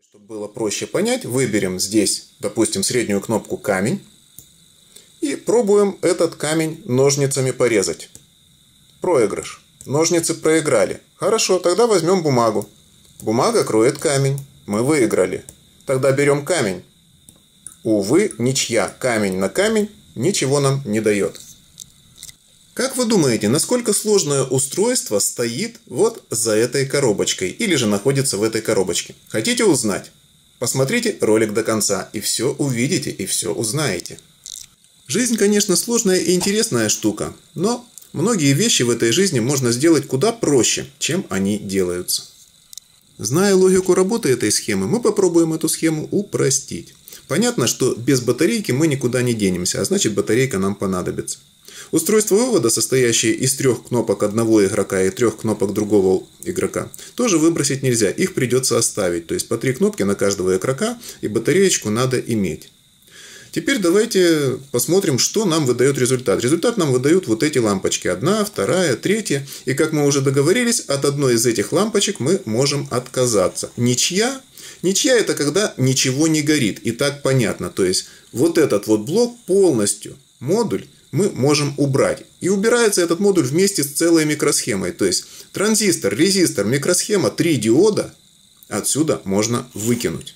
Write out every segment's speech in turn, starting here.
Чтобы было проще понять, выберем здесь, допустим, среднюю кнопку «Камень» и пробуем этот камень ножницами порезать. Проигрыш. Ножницы проиграли. Хорошо, тогда возьмем бумагу. Бумага кроет камень. Мы выиграли. Тогда берем камень. Увы, ничья. Камень на камень ничего нам не дает. Как вы думаете, насколько сложное устройство стоит вот за этой коробочкой или же находится в этой коробочке? Хотите узнать? Посмотрите ролик до конца и все увидите, и все узнаете. Жизнь, конечно, сложная и интересная штука, но многие вещи в этой жизни можно сделать куда проще, чем они делаются. Зная логику работы этой схемы, мы попробуем эту схему упростить. Понятно, что без батарейки мы никуда не денемся, а значит батарейка нам понадобится. Устройство вывода, состоящее из 3 кнопок одного игрока и 3 кнопок другого игрока, тоже выбросить нельзя, их придется оставить. То есть по 3 кнопки на каждого игрока и батареечку надо иметь. Теперь давайте посмотрим, что нам выдает результат. Результат нам выдают вот эти лампочки. 1, 2, 3. И как мы уже договорились, от одной из этих лампочек мы можем отказаться. Ничья. Ничья — это когда ничего не горит. И так понятно. То есть вот этот вот блок полностью, модуль, мы можем убрать. И убирается этот модуль вместе с целой микросхемой. То есть транзистор, резистор, микросхема, 3 диода отсюда можно выкинуть.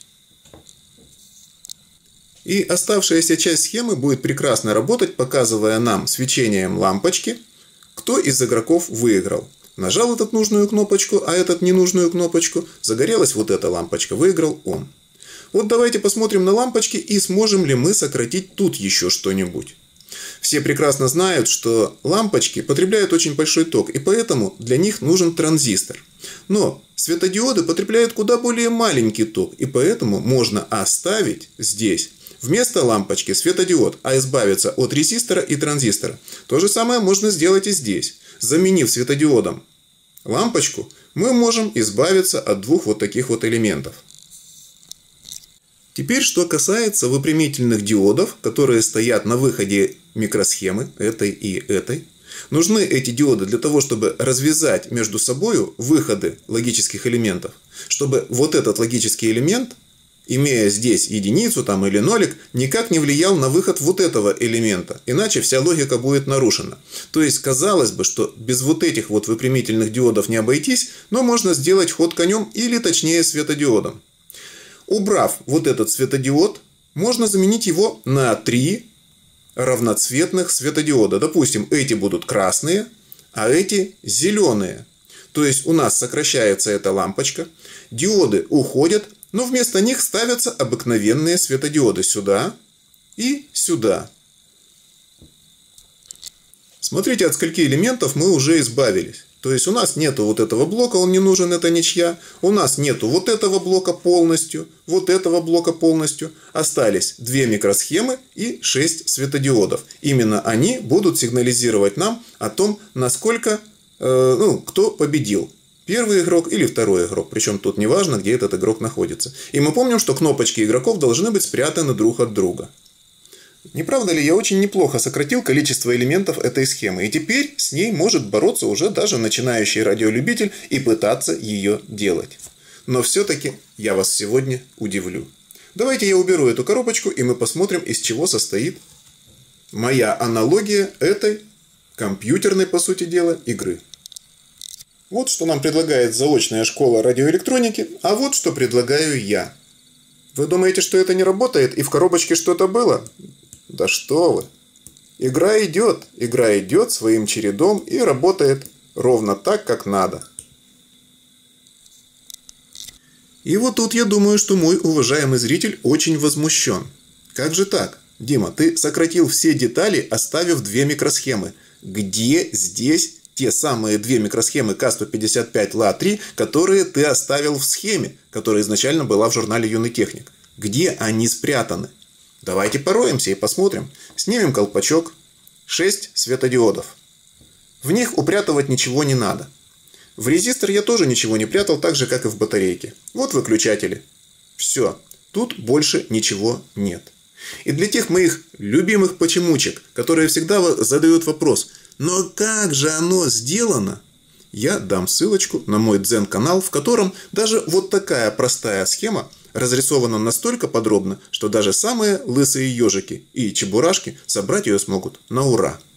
И оставшаяся часть схемы будет прекрасно работать, показывая нам свечением лампочки, кто из игроков выиграл. Нажал этот нужную кнопочку, а этот ненужную кнопочку, загорелась вот эта лампочка, выиграл он. Вот давайте посмотрим на лампочки и сможем ли мы сократить тут еще что-нибудь. Все прекрасно знают, что лампочки потребляют очень большой ток, и поэтому для них нужен транзистор. Но светодиоды потребляют куда более маленький ток, и поэтому можно оставить здесь вместо лампочки светодиод, а избавиться от резистора и транзистора. То же самое можно сделать и здесь. Заменив светодиодом лампочку, мы можем избавиться от 2 вот таких вот элементов. Теперь, что касается выпрямительных диодов, которые стоят на выходе микросхемы, этой и этой. Нужны эти диоды для того, чтобы развязать между собой выходы логических элементов, чтобы вот этот логический элемент, имея здесь единицу там, или нолик, никак не влиял на выход вот этого элемента. Иначе вся логика будет нарушена. То есть, казалось бы, что без вот этих вот выпрямительных диодов не обойтись, но можно сделать ход конем или точнее светодиодом. Убрав вот этот светодиод, можно заменить его на 3 равноцветных светодиода. Допустим, эти будут красные, а эти зеленые. То есть у нас сокращается эта лампочка, диоды уходят, но вместо них ставятся обыкновенные светодиоды сюда и сюда. Смотрите, от скольки элементов мы уже избавились. То есть у нас нету вот этого блока, он не нужен, это ничья. У нас нету вот этого блока полностью, вот этого блока полностью. Остались 2 микросхемы и 6 светодиодов. Именно они будут сигнализировать нам о том, насколько, кто победил. Первый игрок или второй игрок. Причем тут не важно, где этот игрок находится. И мы помним, что кнопочки игроков должны быть спрятаны друг от друга. Не правда ли, я очень неплохо сократил количество элементов этой схемы, и теперь с ней может бороться уже даже начинающий радиолюбитель и пытаться ее делать. Но все-таки я вас сегодня удивлю. Давайте я уберу эту коробочку, и мы посмотрим, из чего состоит моя аналогия этой компьютерной, по сути дела, игры. Вот что нам предлагает заочная школа радиоэлектроники, а вот что предлагаю я. Вы думаете, что это не работает и в коробочке что-то было? Да что вы! Игра идет своим чередом и работает ровно так, как надо. И вот тут я думаю, что мой уважаемый зритель очень возмущен. Как же так? Дима, ты сократил все детали, оставив 2 микросхемы. Где здесь те самые 2 микросхемы К155ЛА3, которые ты оставил в схеме, которая изначально была в журнале «Юный техник»? Где они спрятаны? Давайте пороемся и посмотрим. Снимем колпачок. 6 светодиодов. В них упрятывать ничего не надо. В резистор я тоже ничего не прятал, так же, как и в батарейке. Вот выключатели. Все. Тут больше ничего нет. И для тех моих любимых почемучек, которые всегда задают вопрос: но как же оно сделано? Я дам ссылочку на мой Дзен-канал, в котором даже вот такая простая схема разрисована настолько подробно, что даже самые лысые ежики и чебурашки собрать ее смогут на ура.